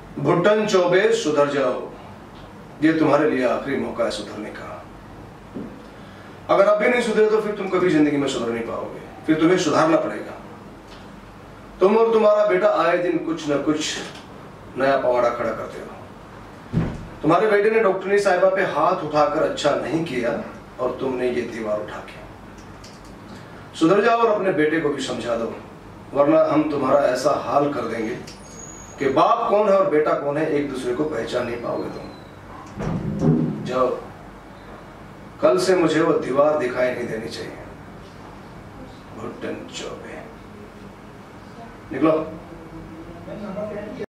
भुट्टन चौबे सुधर जाओ, ये तुम्हारे लिए आखिरी मौका है सुधरने का। अगर अब भी नहीं सुधरे तो फिर तुम कभी जिंदगी में सुधर नहीं पाओगे, फिर तुम्हें सुधारना पड़ेगा। तुम और तुम्हारा बेटा आए दिन कुछ न कुछ नया पवाड़ा खड़ा करते हो। तुम्हारे बेटे ने डॉक्टरनी साहिबा पे हाथ उठाकर अच्छा नहीं किया और तुमने ये दीवार उठा के। सुधर जाओ और अपने बेटे को भी समझा दो, वरना हम तुम्हारा ऐसा हाल कर देंगे कि बाप कौन है और बेटा कौन है एक दूसरे को पहचान नहीं पाओगे तुम। जाओ, कल से मुझे वो दीवार दिखाई नहीं देनी चाहिए। भुट्टन चौबे, निकलो।